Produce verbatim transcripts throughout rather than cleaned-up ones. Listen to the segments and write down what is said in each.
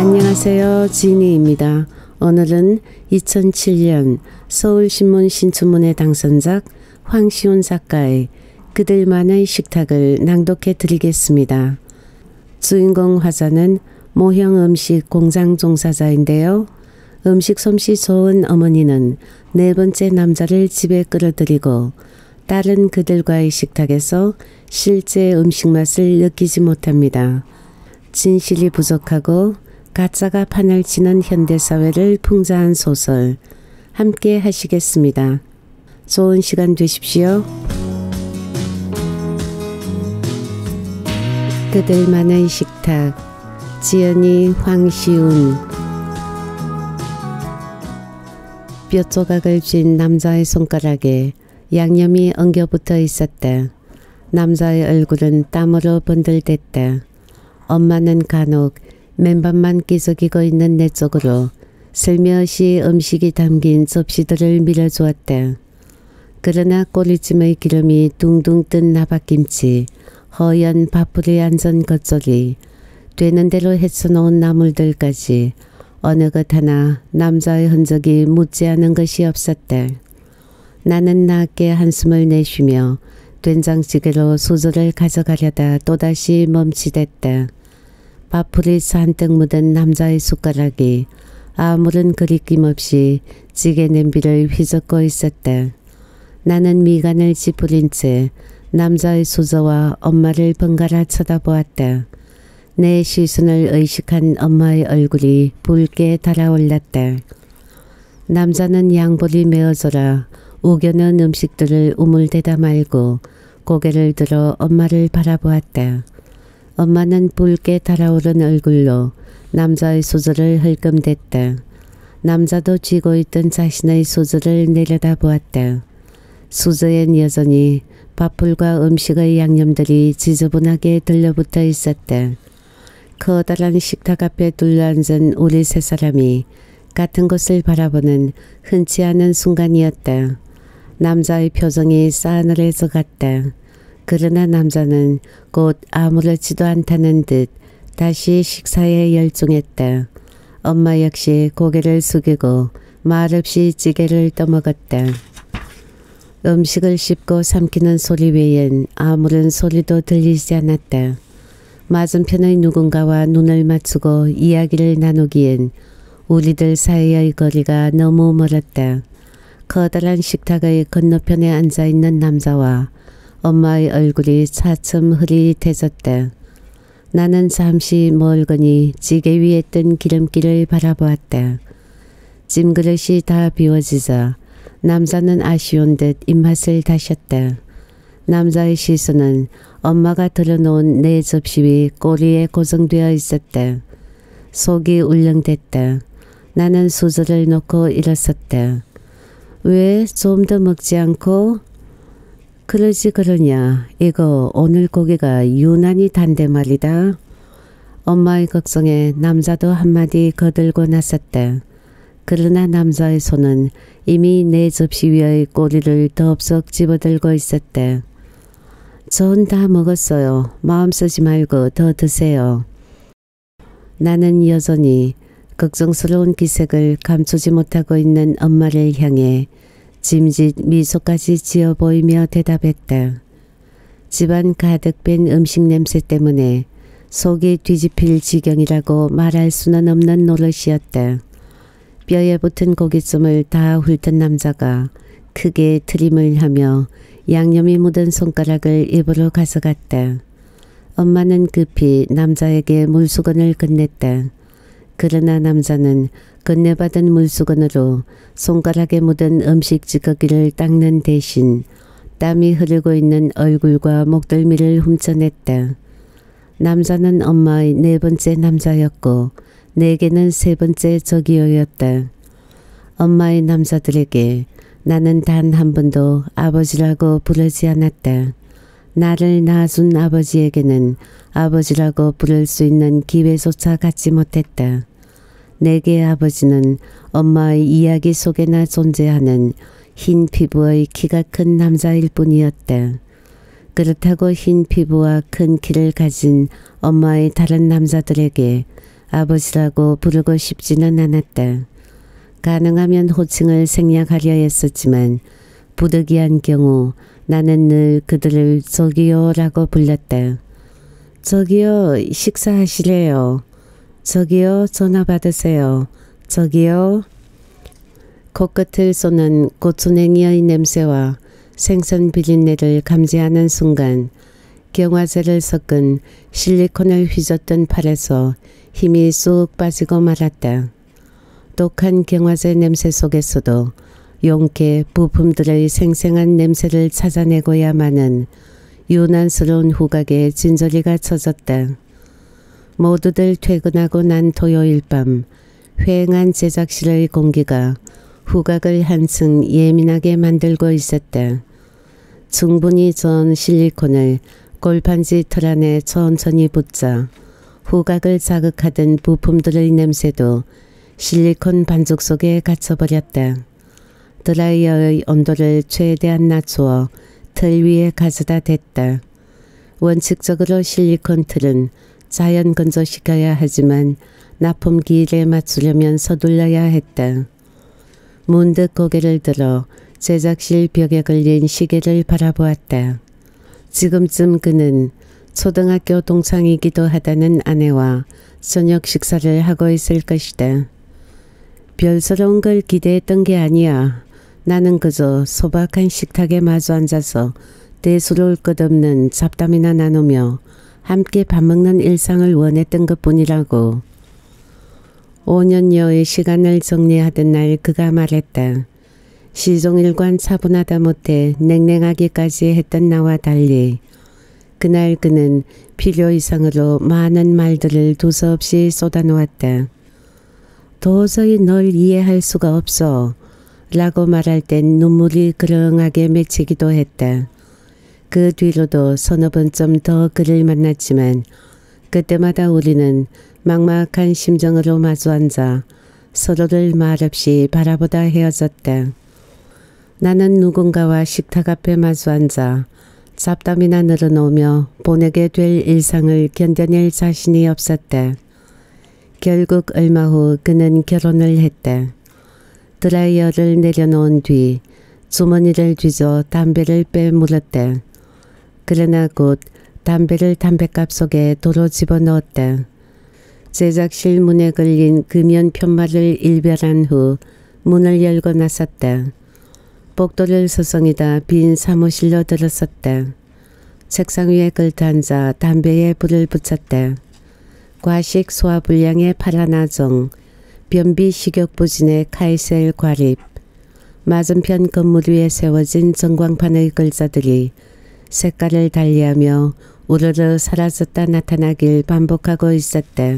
안녕하세요. 지니입니다. 오늘은 이천칠 년 서울신문 신춘문예 당선작 황시훈 작가의 그들만의 식탁을 낭독해 드리겠습니다. 주인공 화자는 모형 음식 공장 종사자인데요. 음식 솜씨 좋은 어머니는 네 번째 남자를 집에 끌어들이고 다른 그들과의 식탁에서 실제 음식 맛을 느끼지 못합니다. 진실이 부족하고 가짜가 판을 치는 현대사회를 풍자한 소설 함께 하시겠습니다. 좋은 시간 되십시오. 그들만의 식탁 지연이 황시훈. 뼈 조각을 쥔 남자의 손가락에 양념이 엉겨붙어 있었다. 남자의 얼굴은 땀으로 번들댔다. 엄마는 간혹 맨밥만 끼적이고 있는 내 쪽으로 슬며시 음식이 담긴 접시들을 밀어주었다. 그러나 꼬리찜의 기름이 둥둥 뜬 나박김치, 허연 밥풀이 앉은 겉절이, 되는 대로 헤쳐놓은 나물들까지 어느 것 하나 남자의 흔적이 묻지 않은 것이 없었다. 나는 낮게 한숨을 내쉬며 된장찌개로 수저를 가져가려다 또다시 멈칫했다. 밥풀이 잔뜩 묻은 남자의 숟가락이 아무런 그리낌 없이 찌개 냄비를 휘젓고 있었다. 나는 미간을 찌푸린 채 남자의 수저와 엄마를 번갈아 쳐다보았다. 내 시선을 의식한 엄마의 얼굴이 붉게 달아올랐다. 남자는 양볼이 메어져라 우겨넣은 음식들을 우물대다 말고 고개를 들어 엄마를 바라보았다. 엄마는 붉게 달아오른 얼굴로 남자의 수저를 흘끔댔다. 남자도 쥐고 있던 자신의 수저를 내려다보았다. 수저엔 여전히 밥풀과 음식의 양념들이 지저분하게 들러붙어 있었다. 커다란 식탁 앞에 둘러앉은 우리 세 사람이 같은 곳을 바라보는 흔치 않은 순간이었다. 남자의 표정이 싸늘해져 갔다. 그러나 남자는 곧 아무렇지도 않다는 듯 다시 식사에 열중했다. 엄마 역시 고개를 숙이고 말없이 찌개를 떠먹었다. 음식을 씹고 삼키는 소리 외엔 아무런 소리도 들리지 않았다. 맞은편의 누군가와 눈을 맞추고 이야기를 나누기엔 우리들 사이의 거리가 너무 멀었다. 커다란 식탁의 건너편에 앉아있는 남자와 엄마의 얼굴이 차츰 흐릿해졌다. 나는 잠시 멀거니 찌개 위에 뜬 기름기를 바라보았다. 찜그릇이 다 비워지자 남자는 아쉬운 듯 입맛을 다셨다. 남자의 시선은 엄마가 들어놓은 네 접시 위 꼬리에 고정되어 있었다. 속이 울렁댔다. 나는 수저를 놓고 일어섰다. 왜 좀 더 먹지 않고? 그러지 그러냐. 이거 오늘 고기가 유난히 단데 말이다. 엄마의 걱정에 남자도 한마디 거들고 나섰다. 그러나 남자의 손은 이미 내 접시 위의 꼬리를 덥석 집어들고 있었다. 전 다 먹었어요. 마음 쓰지 말고 더 드세요. 나는 여전히 걱정스러운 기색을 감추지 못하고 있는 엄마를 향해 짐짓 미소까지 지어 보이며 대답했다. 집안 가득 뺀 음식 냄새 때문에 속이 뒤집힐 지경이라고 말할 수는 없는 노릇이었다. 뼈에 붙은 고깃집을 다 훑은 남자가 크게 트림을 하며 양념이 묻은 손가락을 입으로 가져갔다. 엄마는 급히 남자에게 물수건을 건넸다. 그러나 남자는 건네받은 물수건으로 손가락에 묻은 음식 찌꺼기를 닦는 대신 땀이 흐르고 있는 얼굴과 목덜미를 훔쳐냈다. 남자는 엄마의 네 번째 남자였고 내게는 세 번째 적이어였다. 엄마의 남자들에게 나는 단 한 번도 아버지라고 부르지 않았다. 나를 낳아준 아버지에게는 아버지라고 부를 수 있는 기회조차 갖지 못했다. 내게 아버지는 엄마의 이야기 속에나 존재하는 흰 피부의 키가 큰 남자일 뿐이었다. 그렇다고 흰 피부와 큰 키를 가진 엄마의 다른 남자들에게 아버지라고 부르고 싶지는 않았다. 가능하면 호칭을 생략하려 했었지만 부득이한 경우 나는 늘 그들을 저기요라고 불렀다. 저기요, 식사하시래요. 저기요, 전화 받으세요. 저기요. 코끝을 쏘는 고추냉이의 냄새와 생선 비린내를 감지하는 순간 경화제를 섞은 실리콘을 휘젓던 팔에서 힘이 쑥 빠지고 말았다. 독한 경화제 냄새 속에서도 용케 부품들의 생생한 냄새를 찾아내고야만은 유난스러운 후각에 진저리가 쳐졌다. 모두들 퇴근하고 난 토요일 밤 휑한 제작실의 공기가 후각을 한층 예민하게 만들고 있었다. 충분히 저은 실리콘을 골판지 틀 안에 천천히 붓자 후각을 자극하던 부품들의 냄새도 실리콘 반죽 속에 갇혀버렸다. 드라이어의 온도를 최대한 낮추어 틀 위에 가져다 댔다. 원칙적으로 실리콘 틀은 자연 건조시켜야 하지만 납품 기일에 맞추려면 서둘러야 했다. 문득 고개를 들어 제작실 벽에 걸린 시계를 바라보았다. 지금쯤 그는 초등학교 동창이기도 하다는 아내와 저녁 식사를 하고 있을 것이다. 별스러운 걸 기대했던 게 아니야. 나는 그저 소박한 식탁에 마주 앉아서 대수로울 것 없는 잡담이나 나누며 함께 밥 먹는 일상을 원했던 것뿐이라고. 오 년여의 시간을 정리하던 날 그가 말했다. 시종일관 차분하다 못해 냉랭하기까지 했던 나와 달리 그날 그는 필요 이상으로 많은 말들을 두서없이 쏟아놓았다. 도저히 널 이해할 수가 없어 라고 말할 땐 눈물이 그렁하게 맺히기도 했다. 그 뒤로도 서너 번쯤 더 그를 만났지만 그때마다 우리는 막막한 심정으로 마주 앉아 서로를 말없이 바라보다 헤어졌다. 나는 누군가와 식탁 앞에 마주 앉아 잡담이나 늘어놓으며 보내게 될 일상을 견뎌낼 자신이 없었다. 결국 얼마 후 그는 결혼을 했다. 드라이어를 내려놓은 뒤 주머니를 뒤져 담배를 빼물었다. 그러나 곧 담배를 담뱃갑 속에 도로 집어넣었다. 제작실 문에 걸린 금연 편말을 일별한 후 문을 열고 나섰다. 복도를 서성이다 빈 사무실로 들어섰다. 책상 위에 걸터앉아 담배에 불을 붙였다. 과식 소화불량의 파라나종, 변비 식욕부진의 카이셀 과립, 맞은편 건물 위에 세워진 전광판의 글자들이 색깔을 달리하며 우르르 사라졌다 나타나길 반복하고 있었다.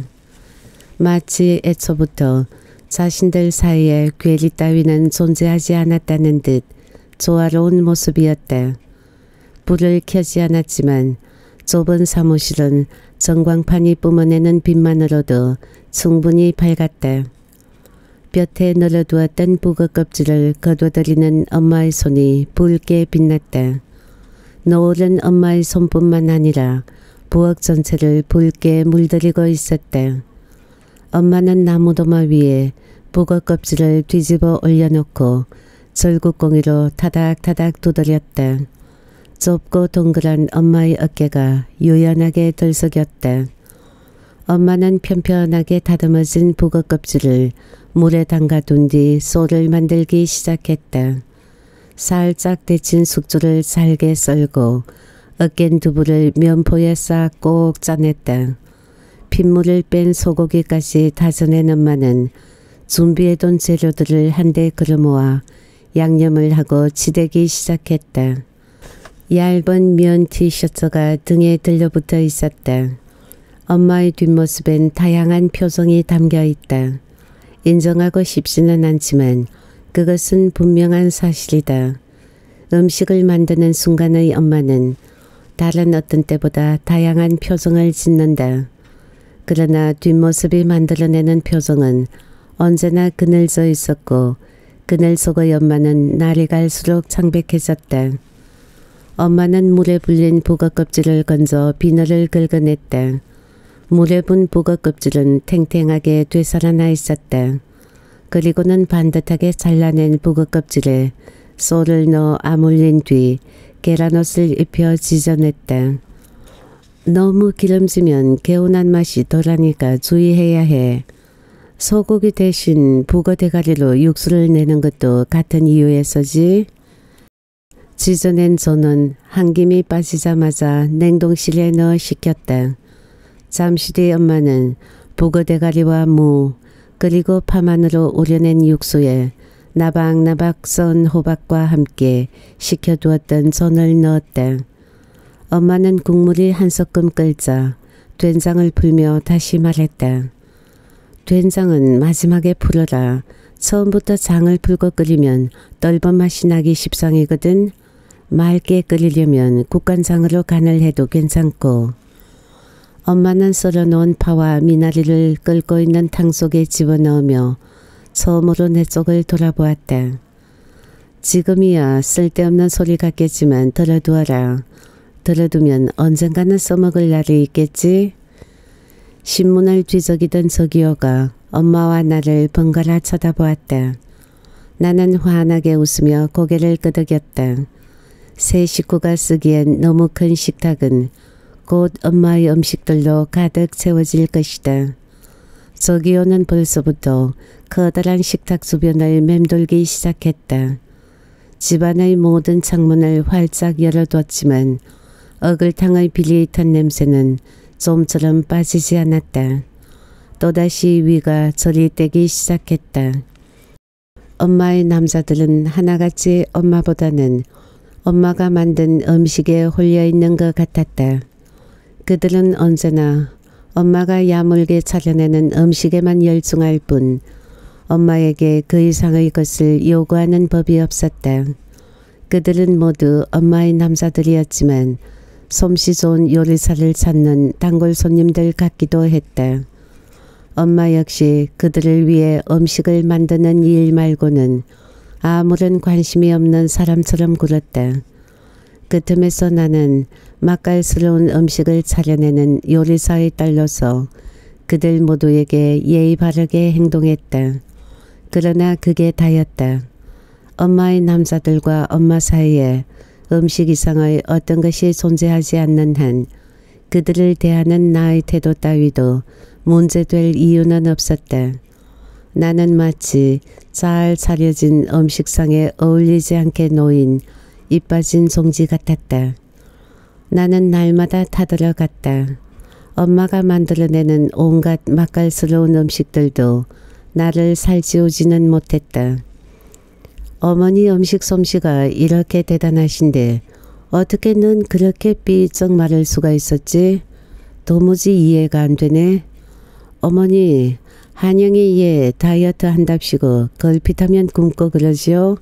마치 애초부터 자신들 사이에 괴리 따위는 존재하지 않았다는 듯 조화로운 모습이었다. 불을 켜지 않았지만 좁은 사무실은 전광판이 뿜어내는 빛만으로도 충분히 밝았다. 볕에 널어두었던 북어 껍질을 거둬들이는 엄마의 손이 붉게 빛났다. 노을은 엄마의 손뿐만 아니라 부엌 전체를 붉게 물들이고 있었다. 엄마는 나무도마 위에 북어 껍질을 뒤집어 올려놓고 절구공이로 타닥타닥 두드렸다. 좁고 동그란 엄마의 어깨가 유연하게 들썩였다. 엄마는 편편하게 다듬어진 북어 껍질을 물에 담가둔 뒤 소를 만들기 시작했다. 살짝 데친 숙주를 잘게 썰고 으깬 두부를 면포에 싹 꼭 짜냈다. 핏물을 뺀 소고기까지 다져낸 엄마는 준비해둔 재료들을 한데 걸어모아 양념을 하고 치대기 시작했다. 얇은 면 티셔츠가 등에 들려붙어 있었다. 엄마의 뒷모습엔 다양한 표정이 담겨 있다. 인정하고 싶지는 않지만 그것은 분명한 사실이다. 음식을 만드는 순간의 엄마는 다른 어떤 때보다 다양한 표정을 짓는다. 그러나 뒷모습이 만들어내는 표정은 언제나 그늘져 있었고 그늘 속의 엄마는 날이 갈수록 창백해졌다. 엄마는 물에 불린 북어 껍질을 건져 비늘을 긁어냈다. 물에 분 북어 껍질은 탱탱하게 되살아나 있었다. 그리고는 반듯하게 잘라낸 북어 껍질에 쏘를 넣어 아물린 뒤 계란옷을 입혀 지져냈다. 너무 기름지면 개운한 맛이 덜하니까 주의해야 해. 소고기 대신 북어 대가리로 육수를 내는 것도 같은 이유에서지. 지져낸 전은 한 김이 빠지자마자 냉동실에 넣어 식혔다. 잠시 뒤 엄마는 북어 대가리와 무 그리고 파만으로 우려낸 육수에 나박나박 썬 호박과 함께 식혀두었던 전을 넣었다. 엄마는 국물이 한소끔 끓자 된장을 풀며 다시 말했다. 된장은 마지막에 풀어라. 처음부터 장을 풀고 끓이면 떫은 맛이 나기 십상이거든. 맑게 끓이려면 국간장으로 간을 해도 괜찮고. 엄마는 썰어놓은 파와 미나리를 끓고 있는 탕 속에 집어넣으며 처음으로 내 쪽을 돌아보았다. 지금이야 쓸데없는 소리 같겠지만 들어두어라. 들어두면 언젠가는 써먹을 날이 있겠지. 신문을 뒤적이던 저기요가 엄마와 나를 번갈아 쳐다보았다. 나는 환하게 웃으며 고개를 끄덕였다. 세 식구가 쓰기엔 너무 큰 식탁은 곧 엄마의 음식들로 가득 채워질 것이다. 저기요는 벌써부터 커다란 식탁 주변을 맴돌기 시작했다. 집안의 모든 창문을 활짝 열어뒀지만 어글탕의 비릿한 냄새는 좀처럼 빠지지 않았다. 또다시 위가 저리 떼기 시작했다. 엄마의 남자들은 하나같이 엄마보다는 엄마가 만든 음식에 홀려있는 것 같았다. 그들은 언제나 엄마가 야물게 차려내는 음식에만 열중할 뿐 엄마에게 그 이상의 것을 요구하는 법이 없었다. 그들은 모두 엄마의 남자들이었지만 솜씨 좋은 요리사를 찾는 단골 손님들 같기도 했다. 엄마 역시 그들을 위해 음식을 만드는 일 말고는 아무런 관심이 없는 사람처럼 굴었다. 그 틈에서 나는 맛깔스러운 음식을 차려내는 요리사의 딸로서 그들 모두에게 예의 바르게 행동했다. 그러나 그게 다였다. 엄마의 남자들과 엄마 사이에 음식 이상의 어떤 것이 존재하지 않는 한 그들을 대하는 나의 태도 따위도 문제될 이유는 없었다. 나는 마치 잘 차려진 음식상에 어울리지 않게 놓인 이빠진 종지 같았다. 나는 날마다 타들어갔다. 엄마가 만들어내는 온갖 맛깔스러운 음식들도 나를 살찌우지는 못했다. 어머니 음식 솜씨가 이렇게 대단하신데 어떻게 넌 그렇게 삐쩍 마를 수가 있었지? 도무지 이해가 안 되네. 어머니, 한영이 얘 다이어트 한답시고 걸핏하면 굶고 그러지요?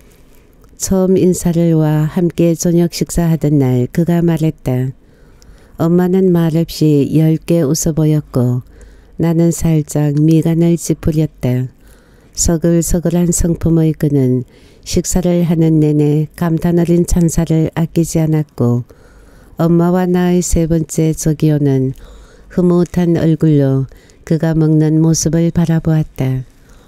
처음 인사를 와 함께 저녁 식사하던 날 그가 말했다. 엄마는 말없이 엷게 웃어 보였고 나는 살짝 미간을 찌푸렸다. 서글서글한 성품의 그는 식사를 하는 내내 감탄 어린 찬사를 아끼지 않았고 엄마와 나의 세 번째 저기요는 흐뭇한 얼굴로 그가 먹는 모습을 바라보았다.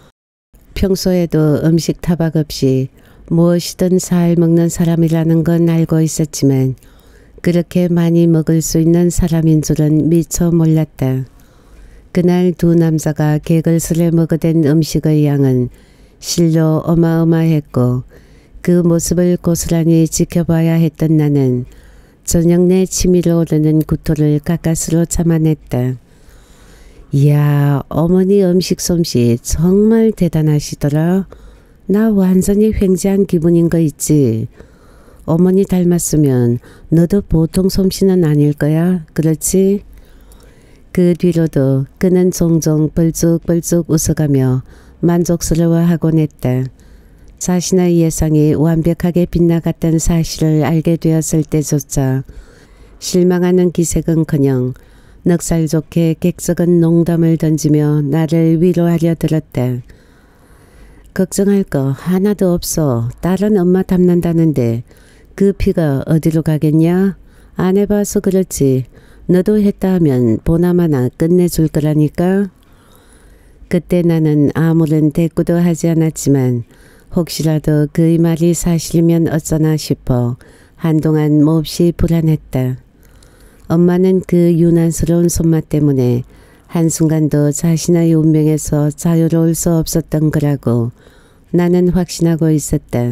평소에도 음식 타박 없이 무엇이든 잘 먹는 사람이라는 건 알고 있었지만 그렇게 많이 먹을 수 있는 사람인 줄은 미처 몰랐다. 그날 두 남자가 개걸스레 먹어댄 음식의 양은 실로 어마어마했고 그 모습을 고스란히 지켜봐야 했던 나는 저녁 내 치밀어 오르는 구토를 가까스로 참아냈다. 이야, 어머니 음식 솜씨 정말 대단하시더라. 나 완전히 횡재한 기분인 거 있지. 어머니 닮았으면 너도 보통 솜씨는 아닐 거야. 그렇지? 그 뒤로도 그는 종종 벌쩍벌쩍 웃어가며 만족스러워하곤 했다. 자신의 예상이 완벽하게 빗나갔던 사실을 알게 되었을 때조차 실망하는 기색은커녕 넉살 좋게 객석은 농담을 던지며 나를 위로하려 들었다. 걱정할 거 하나도 없어. 딸은 엄마 닮는다는데 그 피가 어디로 가겠냐? 안 해봐서 그렇지. 너도 했다 하면 보나마나 끝내줄 거라니까. 그때 나는 아무런 대꾸도 하지 않았지만 혹시라도 그의 말이 사실이면 어쩌나 싶어 한동안 몹시 불안했다. 엄마는 그 유난스러운 손맛 때문에 한순간도 자신의 운명에서 자유로울 수 없었던 거라고 나는 확신하고 있었다.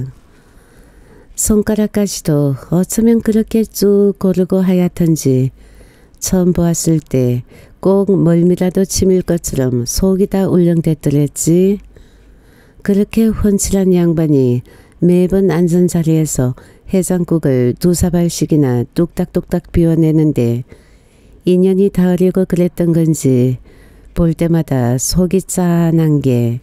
손가락까지도 어쩌면 그렇게 쭉 고르고 하얗던지 처음 보았을 때 꼭 멀미라도 치밀 것처럼 속이 다 울렁댔더랬지. 그렇게 훤칠한 양반이 매번 앉은 자리에서 해장국을 두 사발씩이나 뚝딱뚝딱 비워내는데 인연이 닿으려고 그랬던 건지 볼 때마다 속이 짠한 게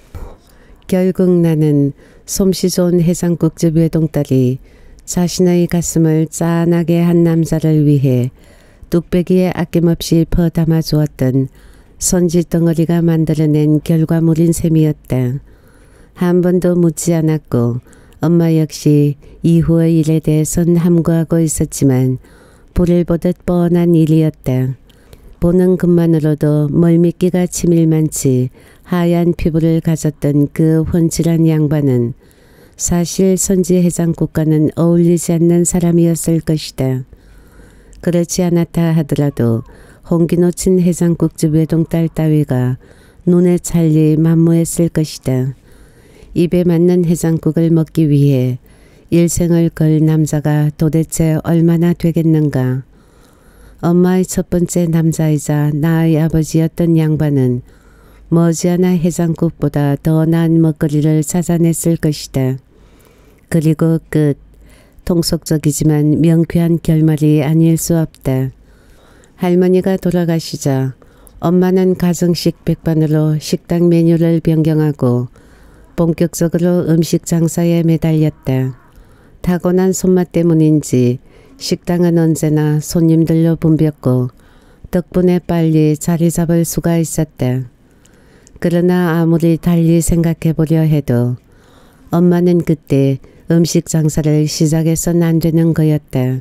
결국 나는 솜씨 좋은 해장국집 외동딸이 자신의 가슴을 짠하게 한 남자를 위해 뚝배기에 아낌없이 퍼담아 주었던 선지 덩어리가 만들어낸 결과물인 셈이었다. 한 번도 묻지 않았고 엄마 역시 이후의 일에 대해선 함구하고 있었지만 불을 보듯 뻔한 일이었다. 보는 것만으로도 멀미기가 치밀만치 하얀 피부를 가졌던 그 훤칠한 양반은 사실 선지 해장국과는 어울리지 않는 사람이었을 것이다. 그렇지 않았다 하더라도 홍기 놓친 해장국집 외동딸 따위가 눈에 찰리 만무했을 것이다. 입에 맞는 해장국을 먹기 위해 일생을 걸 남자가 도대체 얼마나 되겠는가. 엄마의 첫 번째 남자이자 나의 아버지였던 양반은 머지않아 해장국보다 더 나은 먹거리를 찾아냈을 것이다. 그리고 끝. 통속적이지만 명쾌한 결말이 아닐 수 없다. 할머니가 돌아가시자 엄마는 가정식 백반으로 식당 메뉴를 변경하고 본격적으로 음식 장사에 매달렸다. 타고난 손맛 때문인지 식당은 언제나 손님들로 붐볐고 덕분에 빨리 자리 잡을 수가 있었다. 그러나 아무리 달리 생각해보려 해도 엄마는 그때 음식 장사를 시작해선 안 되는 거였다.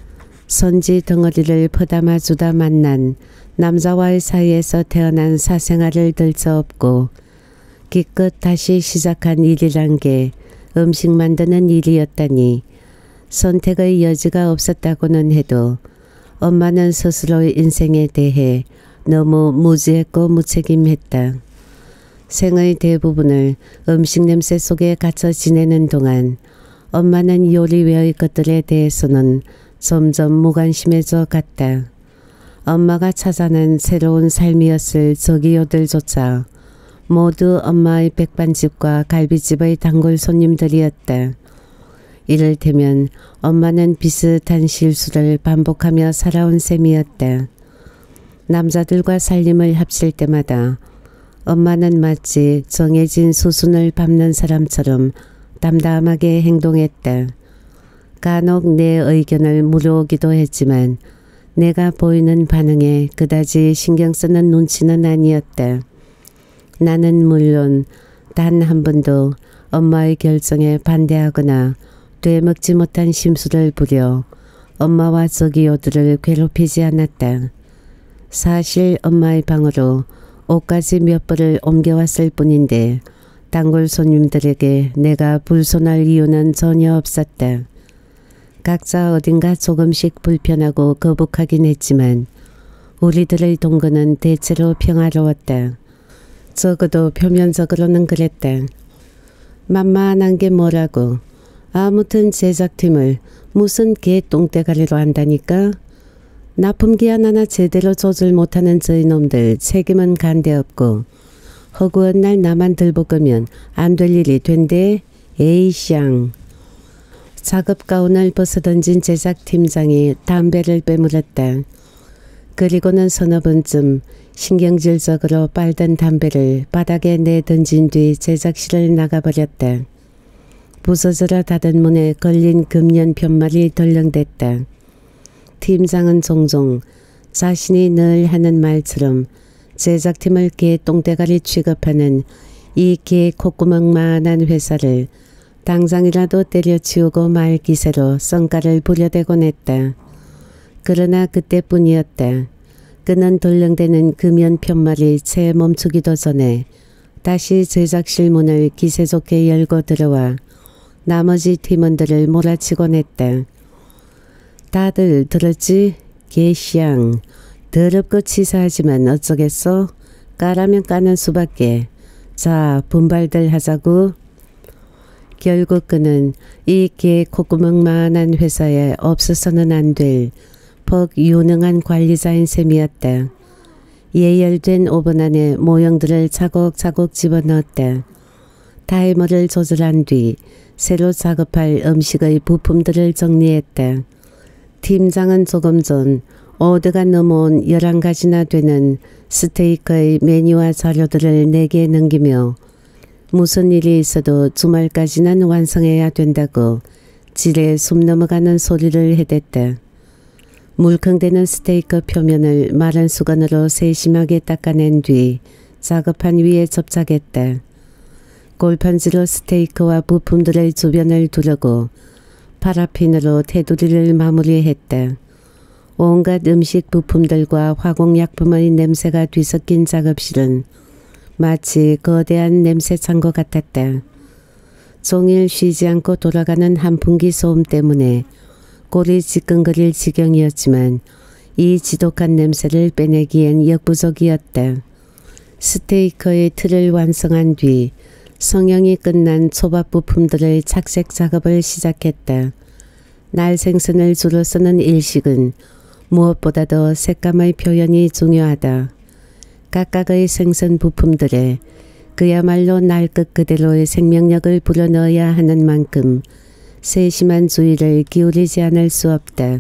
선지 덩어리를 퍼담아 주다 만난 남자와의 사이에서 태어난 사생활을 들쳐업고 기껏 다시 시작한 일이란 게 음식 만드는 일이었다니 선택의 여지가 없었다고는 해도 엄마는 스스로의 인생에 대해 너무 무지했고 무책임했다. 생의 대부분을 음식 냄새 속에 갇혀 지내는 동안 엄마는 요리 외의 것들에 대해서는 점점 무관심해져 갔다. 엄마가 찾아낸 새로운 삶이었을 저기요들조차 모두 엄마의 백반집과 갈비집의 단골 손님들이었다. 이를테면 엄마는 비슷한 실수를 반복하며 살아온 셈이었다. 남자들과 살림을 합칠 때마다 엄마는 마치 정해진 수순을 밟는 사람처럼 담담하게 행동했다. 간혹 내 의견을 물어오기도 했지만 내가 보이는 반응에 그다지 신경 쓰는 눈치는 아니었다. 나는 물론 단 한 번도 엄마의 결정에 반대하거나 되먹지 못한 심수를 부려 엄마와 저기요들을 괴롭히지 않았다. 사실 엄마의 방으로 옷까지 몇 벌을 옮겨왔을 뿐인데 단골 손님들에게 내가 불손할 이유는 전혀 없었다. 각자 어딘가 조금씩 불편하고 거북하긴 했지만 우리들의 동거는 대체로 평화로웠다. 적어도 표면적으로는 그랬다. 만만한 게 뭐라고. 아무튼 제작팀을 무슨 개 똥대가리로 한다니까. 납품기한 하나 제대로 조절 못하는 저희 놈들 책임은 간데없고 허구한 날 나만 들볶으면 안 될 일이 된대. 에이샹. 작업 가운을 벗어던진 제작팀장이 담배를 빼물었다. 그리고는 서너 번쯤 신경질적으로 빨던 담배를 바닥에 내던진 뒤 제작실을 나가버렸다. 부서져라 닫은 문에 걸린 금연 편말이 덜렁댔다. 팀장은 종종 자신이 늘 하는 말처럼 제작팀을 개 똥대가리 취급하는 이 개 콧구멍만한 회사를 당장이라도 때려치우고 말 기세로 성과를 부려대곤 했다. 그러나 그때뿐이었다. 끄는 돌령대는 금연 편말이 채 멈추기도 전에 다시 제작실 문을 기세 좋게 열고 들어와 나머지 팀원들을 몰아치곤 했다. 다들 들었지? 개시양. 더럽고 치사하지만 어쩌겠어? 까라면 까는 수밖에. 자, 분발들 하자고. 결국 그는 이 개 콧구멍만한 회사에 없어서는 안 될 퍽 유능한 관리자인 셈이었다. 예열된 오븐 안에 모형들을 차곡차곡 집어넣었다. 타이머를 조절한 뒤 새로 작업할 음식의 부품들을 정리했다. 팀장은 조금 전 오더가 넘어온 열한 가지나 되는 스테이크의 메뉴와 자료들을 내게 넘기며 무슨 일이 있어도 주말까지는 완성해야 된다고 지레 숨 넘어가는 소리를 해댔다. 물컹대는 스테이크 표면을 마른 수건으로 세심하게 닦아낸 뒤 작업판 위에 접착했다. 골판지로 스테이크와 부품들의 주변을 두르고 파라핀으로 테두리를 마무리했다. 온갖 음식 부품들과 화공약품의 냄새가 뒤섞인 작업실은 마치 거대한 냄새 창고 같았다. 종일 쉬지 않고 돌아가는 한풍기 소음 때문에 골이 지끈거릴 지경이었지만 이 지독한 냄새를 빼내기엔 역부족이었다. 스테이크의 틀을 완성한 뒤 성형이 끝난 초밥 부품들의 착색 작업을 시작했다. 날 생선을 주로 쓰는 일식은 무엇보다도 색감의 표현이 중요하다. 각각의 생선 부품들에 그야말로 날 것 그대로의 생명력을 불어넣어야 하는 만큼 세심한 주의를 기울이지 않을 수 없다.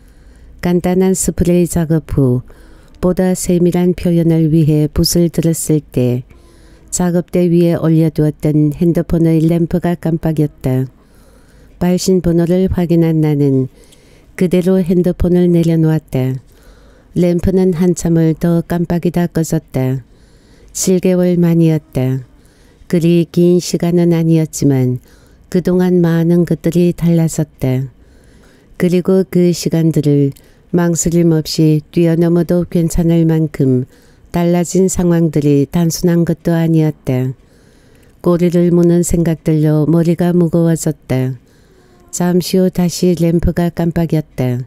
간단한 스프레이 작업 후 보다 세밀한 표현을 위해 붓을 들었을 때 작업대 위에 올려두었던 핸드폰의 램프가 깜빡였다. 발신 번호를 확인한 나는 그대로 핸드폰을 내려놓았다. 램프는 한참을 더 깜빡이다 꺼졌다. 칠 개월 만이었다. 그리 긴 시간은 아니었지만 그동안 많은 것들이 달라졌다. 그리고 그 시간들을 망설임 없이 뛰어넘어도 괜찮을 만큼 달라진 상황들이 단순한 것도 아니었다. 꼬리를 무는 생각들로 머리가 무거워졌다. 잠시 후 다시 램프가 깜빡였다.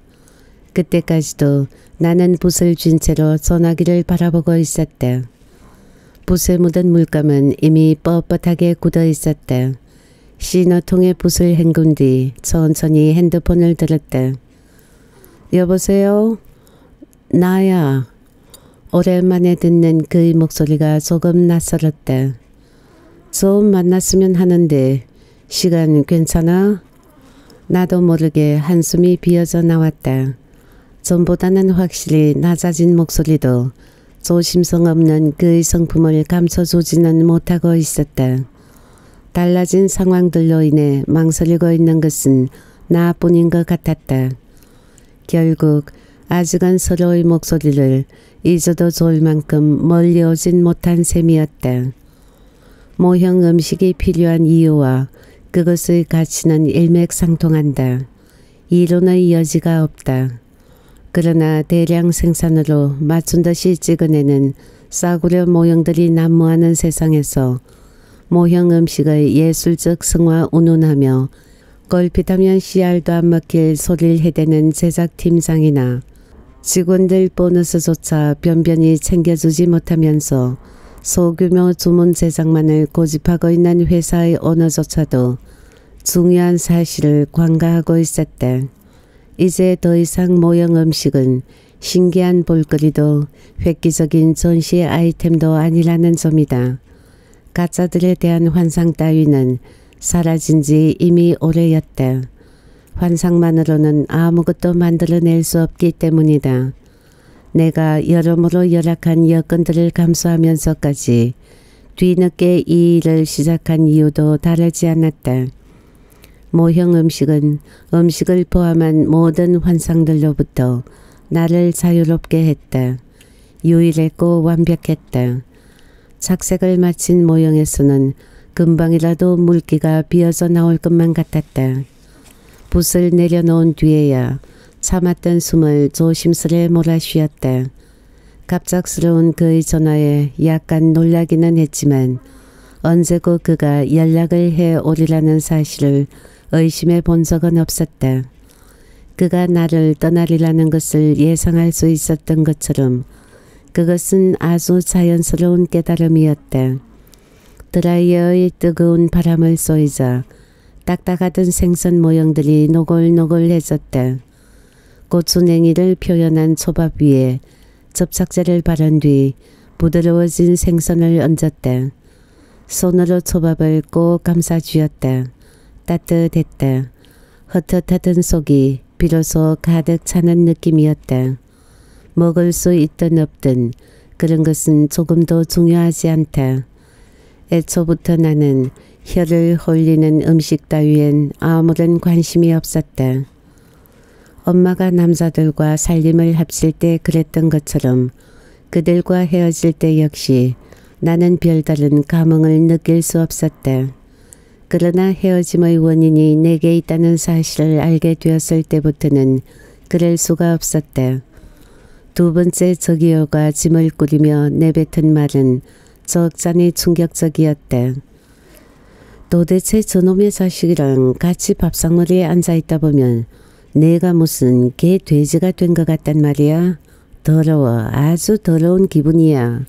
그때까지도 나는 붓을 쥔 채로 전화기를 바라보고 있었다. 붓에 묻은 물감은 이미 뻣뻣하게 굳어 있었다. 신호통에 붓을 헹군 뒤 천천히 핸드폰을 들었다. 여보세요? 나야. 오랜만에 듣는 그의 목소리가 조금 낯설었다. 좀 만났으면 하는데 시간 괜찮아? 나도 모르게 한숨이 비어져 나왔다. 전보다는 확실히 낮아진 목소리도 조심성 없는 그의 성품을 감춰주지는 못하고 있었다. 달라진 상황들로 인해 망설이고 있는 것은 나뿐인 것 같았다. 결국 아직은 서로의 목소리를 잊어도 좋을 만큼 멀리 오진 못한 셈이었다. 모형 음식이 필요한 이유와 그것의 가치는 일맥상통한다. 이론의 여지가 없다. 그러나 대량 생산으로 맞춘 듯이 찍어내는 싸구려 모형들이 난무하는 세상에서 모형 음식의 예술적 성화 운운하며 걸핏하면 씨알도 안 먹힐 소리를 해대는 제작팀장이나 직원들 보너스조차 변변히 챙겨주지 못하면서 소규모 주문 제작만을 고집하고 있는 회사의 오너조차도 중요한 사실을 관가하고 있었다. 이제 더 이상 모형 음식은 신기한 볼거리도 획기적인 전시 아이템도 아니라는 점이다. 가짜들에 대한 환상 따위는 사라진 지 이미 오래였다. 환상만으로는 아무것도 만들어낼 수 없기 때문이다. 내가 여러모로 열악한 여건들을 감수하면서까지 뒤늦게 이 일을 시작한 이유도 다르지 않았다. 모형 음식은 음식을 포함한 모든 환상들로부터 나를 자유롭게 했다. 유일했고 완벽했다. 착색을 마친 모형에서는 금방이라도 물기가 비어져 나올 것만 같았다. 붓을 내려놓은 뒤에야 참았던 숨을 조심스레 몰아쉬었다. 갑작스러운 그의 전화에 약간 놀라기는 했지만 언제고 그가 연락을 해 오리라는 사실을 의심해 본 적은 없었다. 그가 나를 떠나리라는 것을 예상할 수 있었던 것처럼 그것은 아주 자연스러운 깨달음이었다. 드라이어의 뜨거운 바람을 쏘이자 딱딱하던 생선 모형들이 노골노골해졌다. 고추냉이를 표현한 초밥 위에 접착제를 바른 뒤 부드러워진 생선을 얹었다. 손으로 초밥을 꼭 감싸 쥐었다. 따뜻했다. 헛헛하던 속이 비로소 가득 차는 느낌이었다. 먹을 수 있든 없든 그런 것은 조금도 중요하지 않다. 애초부터 나는 혀를 홀리는 음식 따위엔 아무런 관심이 없었다. 엄마가 남자들과 살림을 합칠 때 그랬던 것처럼 그들과 헤어질 때 역시 나는 별다른 감흥을 느낄 수 없었다. 그러나 헤어짐의 원인이 내게 있다는 사실을 알게 되었을 때부터는 그럴 수가 없었다. 두 번째 저기요가 짐을 꾸리며 내뱉은 말은 적잖이 충격적이었다. 도대체 저놈의 자식이랑 같이 밥상머리에 앉아있다 보면 내가 무슨 개 돼지가 된 것 같단 말이야. 더러워. 아주 더러운 기분이야.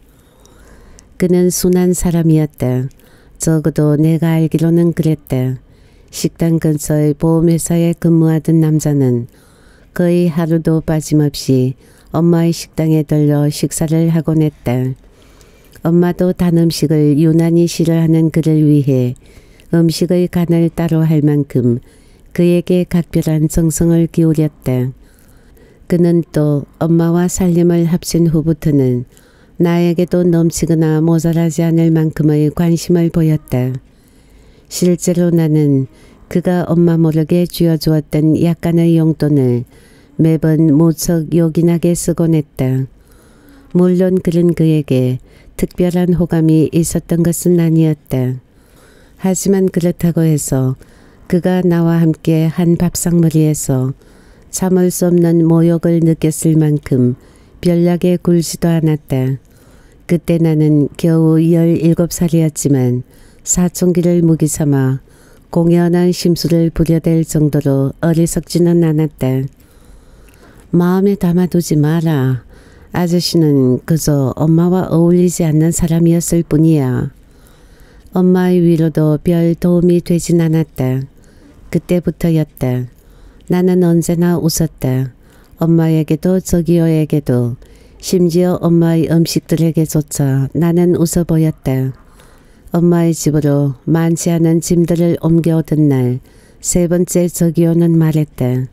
그는 순한 사람이었다. 적어도 내가 알기로는 그랬다. 식당 근처의 보험회사에 근무하던 남자는 거의 하루도 빠짐없이 엄마의 식당에 들러 식사를 하곤 했다. 엄마도 단 음식을 유난히 싫어하는 그를 위해 음식의 간을 따로 할 만큼 그에게 각별한 정성을 기울였다. 그는 또 엄마와 살림을 합친 후부터는 나에게도 넘치거나 모자라지 않을 만큼의 관심을 보였다. 실제로 나는 그가 엄마 모르게 쥐어주었던 약간의 용돈을 매번 무척 요긴하게 쓰곤 했다. 물론 그는 그에게 특별한 호감이 있었던 것은 아니었다. 하지만 그렇다고 해서 그가 나와 함께 한 밥상머리에서 참을 수 없는 모욕을 느꼈을 만큼 별나게 굴지도 않았다. 그때 나는 겨우 열일곱 살이었지만 사춘기를 무기 삼아 공연한 심술을 부려댈 정도로 어리석지는 않았다. 마음에 담아두지 마라. 아저씨는 그저 엄마와 어울리지 않는 사람이었을 뿐이야. 엄마의 위로도 별 도움이 되진 않았다. 그때부터였다. 나는 언제나 웃었다. 엄마에게도 저기요에게도 심지어 엄마의 음식들에게조차 나는 웃어 보였다. 엄마의 집으로 많지 않은 짐들을 옮겨오던 날 세 번째 저기요는 말했다.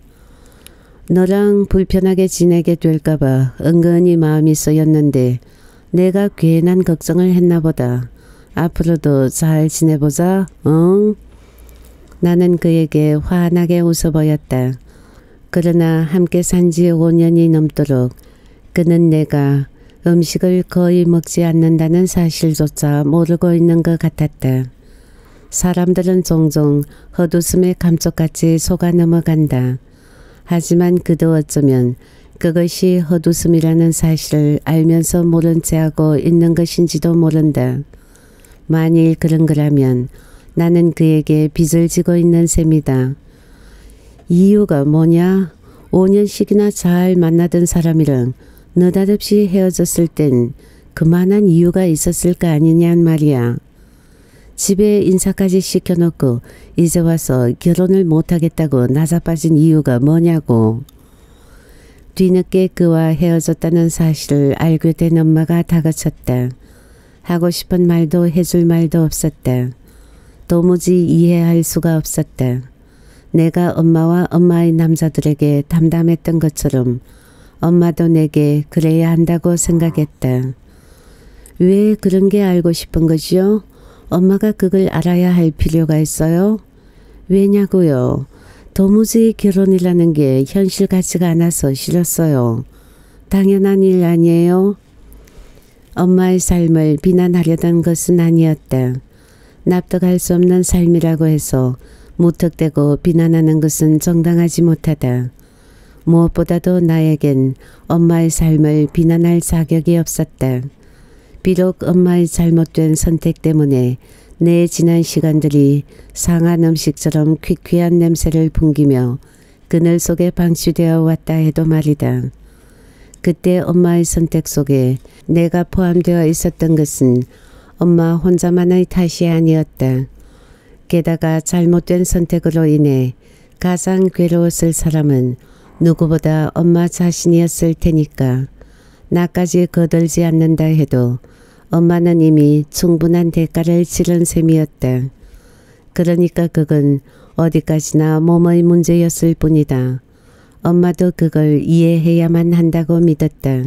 너랑 불편하게 지내게 될까봐 은근히 마음이 쓰였는데 내가 괜한 걱정을 했나 보다. 앞으로도 잘 지내보자. 응? 나는 그에게 환하게 웃어 보였다. 그러나 함께 산지 오 년이 넘도록 그는 내가 음식을 거의 먹지 않는다는 사실조차 모르고 있는 것 같았다. 사람들은 종종 헛웃음에 감쪽같이 속아 넘어간다. 하지만 그도 어쩌면 그것이 헛웃음이라는 사실을 알면서 모른 체하고 있는 것인지도 모른다. 만일 그런 거라면 나는 그에게 빚을 지고 있는 셈이다. 이유가 뭐냐? 오 년씩이나 잘 만나던 사람이랑 느닷없이 헤어졌을 땐 그만한 이유가 있었을 거 아니냔 말이야. 집에 인사까지 시켜놓고 이제 와서 결혼을 못하겠다고 나자빠진 이유가 뭐냐고. 뒤늦게 그와 헤어졌다는 사실을 알게 된 엄마가 다가쳤다. 하고 싶은 말도 해줄 말도 없었다. 도무지 이해할 수가 없었다. 내가 엄마와 엄마의 남자들에게 담담했던 것처럼 엄마도 내게 그래야 한다고 생각했다. 왜 그런 게 알고 싶은 거지요? 엄마가 그걸 알아야 할 필요가 있어요? 왜냐고요? 도무지 결혼이라는 게 현실 같지가 않아서 싫었어요. 당연한 일 아니에요? 엄마의 삶을 비난하려던 것은 아니었다. 납득할 수 없는 삶이라고 해서 무턱대고 비난하는 것은 정당하지 못하다. 무엇보다도 나에겐 엄마의 삶을 비난할 자격이 없었다. 비록 엄마의 잘못된 선택 때문에 내 지난 시간들이 상한 음식처럼 퀴퀴한 냄새를 풍기며 그늘 속에 방치되어 왔다 해도 말이다. 그때 엄마의 선택 속에 내가 포함되어 있었던 것은 엄마 혼자만의 탓이 아니었다. 게다가 잘못된 선택으로 인해 가장 괴로웠을 사람은 누구보다 엄마 자신이었을 테니까 나까지 거들지 않는다 해도 엄마는 이미 충분한 대가를 치른 셈이었다. 그러니까 그건 어디까지나 몸의 문제였을 뿐이다. 엄마도 그걸 이해해야만 한다고 믿었다.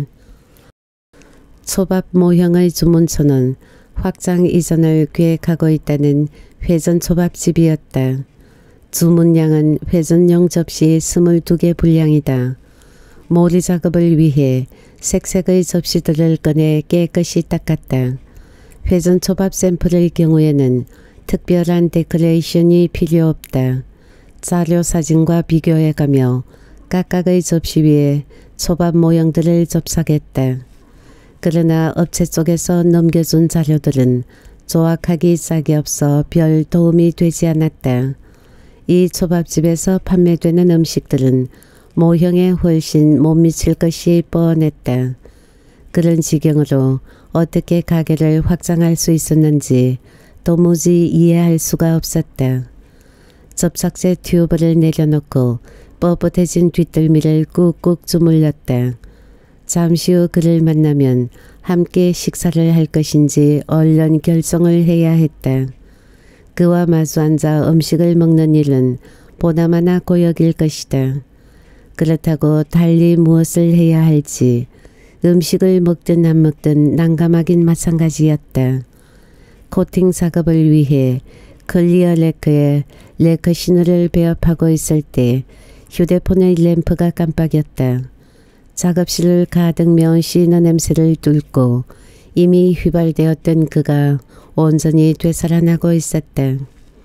초밥 모형의 주문처는 확장 이전을 계획하고 있다는 회전초밥집이었다. 주문량은 회전용 접시 스물두 개 분량이다. 모리 작업을 위해 색색의 접시들을 꺼내 깨끗이 닦았다. 회전초밥 샘플의 경우에는 특별한 데코레이션이 필요 없다. 자료 사진과 비교해가며 각각의 접시 위에 초밥 모형들을 접착했다. 그러나 업체 쪽에서 넘겨준 자료들은 조악하기 짝이 없어 별 도움이 되지 않았다. 이 초밥집에서 판매되는 음식들은 모형에 훨씬 못 미칠 것이 뻔했다. 그런 지경으로 어떻게 가게를 확장할 수 있었는지 도무지 이해할 수가 없었다. 접착제 튜브를 내려놓고 뻣뻣해진 뒷덜미를 꾹꾹 주물렀다. 잠시 후 그를 만나면 함께 식사를 할 것인지 얼른 결정을 해야 했다. 그와 마주 앉아 음식을 먹는 일은 보나마나 고역일 것이다. 그렇다고 달리 무엇을 해야 할지 음식을 먹든 안 먹든 난감하긴 마찬가지였다. 코팅 작업을 위해 클리어 레크에 레크 신호를 배합하고 있을 때 휴대폰의 램프가 깜빡였다. 작업실을 가득 메운 시너 냄새를 뚫고 이미 휘발되었던 그가 온전히 되살아나고 있었다.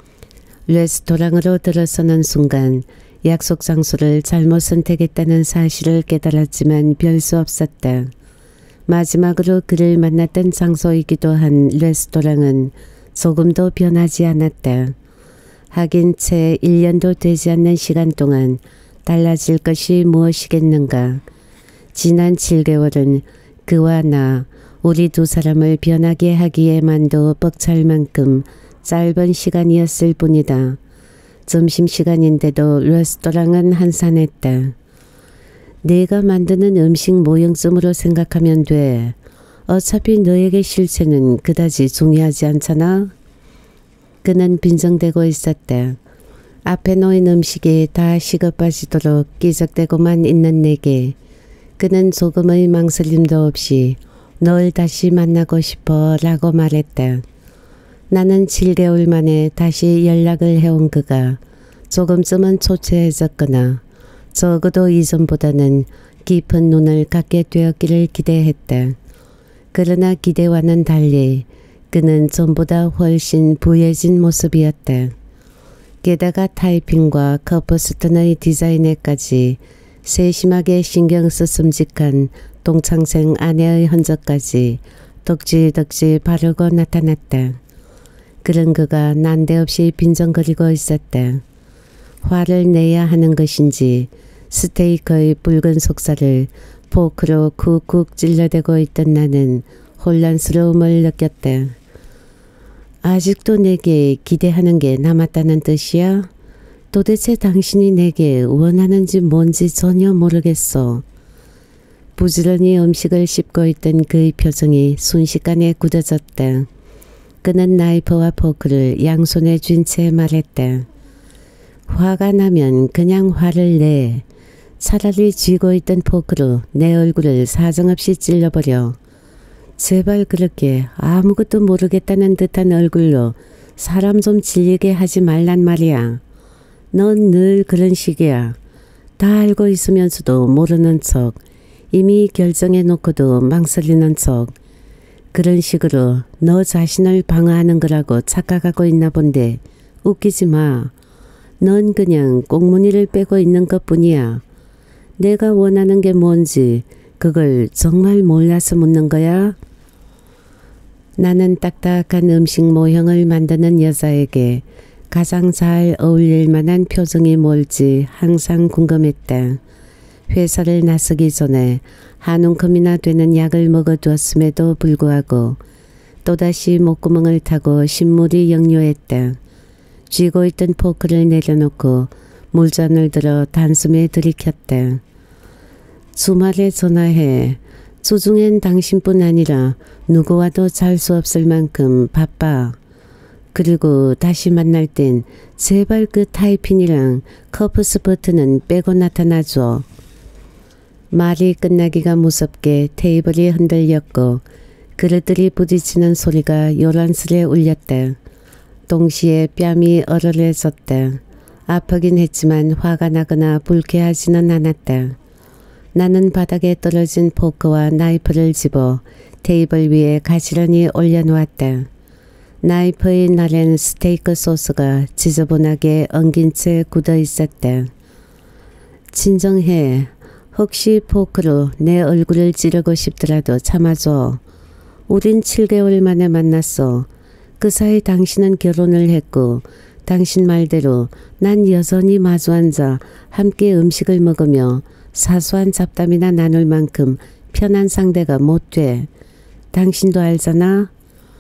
레스토랑으로 들어서는 순간 약속 장소를 잘못 선택했다는 사실을 깨달았지만 별 수 없었다. 마지막으로 그를 만났던 장소이기도 한 레스토랑은 조금도 변하지 않았다. 하긴 채 일 년도 되지 않는 시간 동안 달라질 것이 무엇이겠는가. 지난 칠 개월은 그와 나 우리 두 사람을 변하게 하기에만도 벅찰 만큼 짧은 시간이었을 뿐이다. 점심시간인데도 레스토랑은 한산했다. 내가 만드는 음식 모형쯤으로 생각하면 돼. 어차피 너에게 실체는 그다지 중요하지 않잖아. 그는 빈정대고 있었다. 앞에 놓인 음식이 다 식어 빠지도록 끼적대고만 있는 내게 그는 조금의 망설임도 없이 널 다시 만나고 싶어 라고 말했다. 나는 칠 개월 만에 다시 연락을 해온 그가 조금쯤은 초췌해졌거나 적어도 이전보다는 깊은 눈을 갖게 되었기를 기대했다. 그러나 기대와는 달리 그는 전보다 훨씬 부해진 모습이었다. 게다가 타이핑과 커퍼스톤의 디자인에까지 세심하게 신경 쓰슴직한 동창생 아내의 흔적까지 덕지덕지 바르고 나타났다. 그런 그가 난데없이 빈정거리고 있었다. 화를 내야 하는 것인지 스테이크의 붉은 속살을 포크로 쿡쿡 찔러대고 있던 나는 혼란스러움을 느꼈다. 아직도 내게 기대하는 게 남았다는 뜻이야? 도대체 당신이 내게 원하는지 뭔지 전혀 모르겠어. 부지런히 음식을 씹고 있던 그의 표정이 순식간에 굳어졌다. 그는 나이프와 포크를 양손에 쥔 채 말했다. 화가 나면 그냥 화를 내. 차라리 쥐고 있던 포크로 내 얼굴을 사정없이 찔러버려. 제발 그렇게 아무것도 모르겠다는 듯한 얼굴로 사람 좀 질리게 하지 말란 말이야. 넌 늘 그런 식이야. 다 알고 있으면서도 모르는 척, 이미 결정해 놓고도 망설이는 척. 그런 식으로 너 자신을 방어하는 거라고 착각하고 있나 본데 웃기지 마. 넌 그냥 꽁무니를 빼고 있는 것뿐이야. 내가 원하는 게 뭔지 그걸 정말 몰라서 묻는 거야? 나는 딱딱한 음식 모형을 만드는 여자에게 가장 잘 어울릴 만한 표정이 뭘지 항상 궁금했다. 회사를 나서기 전에 한 움큼이나 되는 약을 먹어두었음에도 불구하고 또다시 목구멍을 타고 신물이 역류했다. 쥐고 있던 포크를 내려놓고 물잔을 들어 단숨에 들이켰다. 주말에 전화해. 주중엔 당신뿐 아니라 누구와도 잘 수 없을 만큼 바빠. 그리고 다시 만날 땐 제발 그 타이핀이랑 커프스 버튼은 빼고 나타나줘. 말이 끝나기가 무섭게 테이블이 흔들렸고 그릇들이 부딪히는 소리가 요란스레 울렸다. 동시에 뺨이 얼얼해졌다. 아프긴 했지만 화가 나거나 불쾌하지는 않았다. 나는 바닥에 떨어진 포크와 나이프를 집어 테이블 위에 가지런히 올려놓았다. 나이프의 날엔 스테이크 소스가 지저분하게 엉긴 채 굳어 있었다. 진정해. 혹시 포크로 내 얼굴을 찌르고 싶더라도 참아줘. 우린 칠 개월 만에 만났어. 그 사이 당신은 결혼을 했고 당신 말대로 난 여전히 마주 앉아 함께 음식을 먹으며 사소한 잡담이나 나눌 만큼 편한 상대가 못 돼. 당신도 알잖아?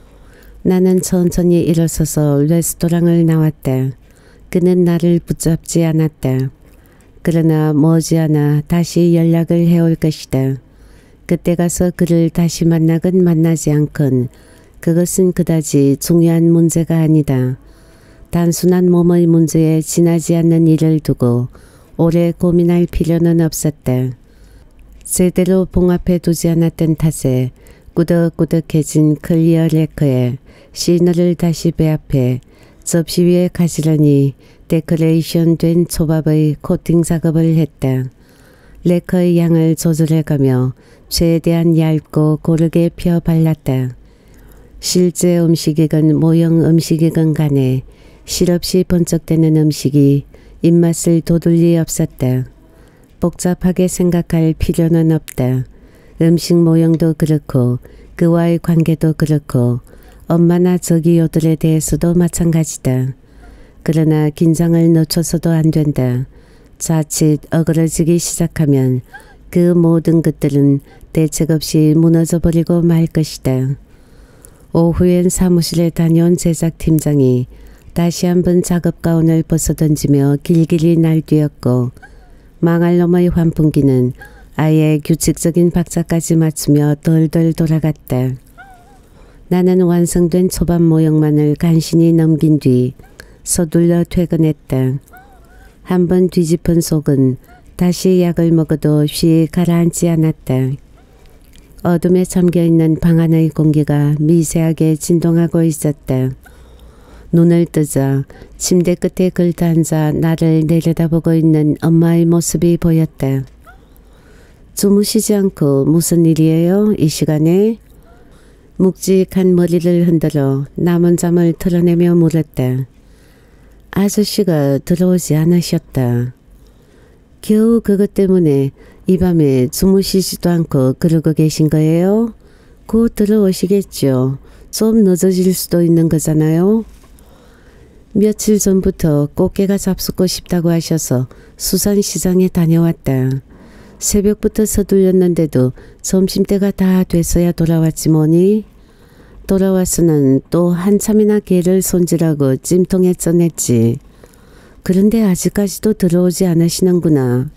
나는 천천히 일어서서 레스토랑을 나왔다. 그는 나를 붙잡지 않았다. 그러나 머지않아 다시 연락을 해올 것이다. 그때 가서 그를 다시 만나건 만나지 않건 그것은 그다지 중요한 문제가 아니다. 단순한 몸의 문제에 지나지 않는 일을 두고 오래 고민할 필요는 없었다. 제대로 봉합해 두지 않았던 탓에 꾸덕꾸덕해진 클리어 레커에 시너를 다시 배합해 접시 위에 가지런히 데코레이션 된 초밥의 코팅 작업을 했다. 레커의 양을 조절해가며 최대한 얇고 고르게 펴 발랐다. 실제 음식이건 모형 음식이건 간에 실없이 번쩍대는 음식이 입맛을 돋을 리 없었다. 복잡하게 생각할 필요는 없다. 음식 모형도 그렇고 그와의 관계도 그렇고 엄마나 저기요들에 대해서도 마찬가지다. 그러나 긴장을 늦춰서도 안 된다. 자칫 어그러지기 시작하면 그 모든 것들은 대책 없이 무너져버리고 말 것이다. 오후엔 사무실에 다녀온 제작팀장이 다시 한번 작업 가운을 벗어던지며 길길이 날뛰었고 망할 놈의 환풍기는 아예 규칙적인 박자까지 맞추며 덜덜 돌아갔다. 나는 완성된 초밥 모형만을 간신히 넘긴 뒤 서둘러 퇴근했다. 한번 뒤집은 속은 다시 약을 먹어도 쉬 가라앉지 않았다. 어둠에 잠겨있는 방 안의 공기가 미세하게 진동하고 있었다. 눈을 뜨자 침대 끝에 걸터앉아 나를 내려다보고 있는 엄마의 모습이 보였다. 주무시지 않고 무슨 일이에요? 이 시간에? 묵직한 머리를 흔들어 남은 잠을 털어내며 물었다. 아저씨가 들어오지 않으셨다. 겨우 그것 때문에 이 밤에 주무시지도 않고 그러고 계신 거예요? 곧 들어오시겠죠. 좀 늦어질 수도 있는 거잖아요. 며칠 전부터 꽃게가 잡수고 싶다고 하셔서 수산시장에 다녀왔다. 새벽부터 서둘렸는데도 점심때가 다 돼서야 돌아왔지 뭐니. 돌아와서는 또 한참이나 게를 손질하고 찜통에 쪄냈지. 그런데 아직까지도 들어오지 않으시는구나.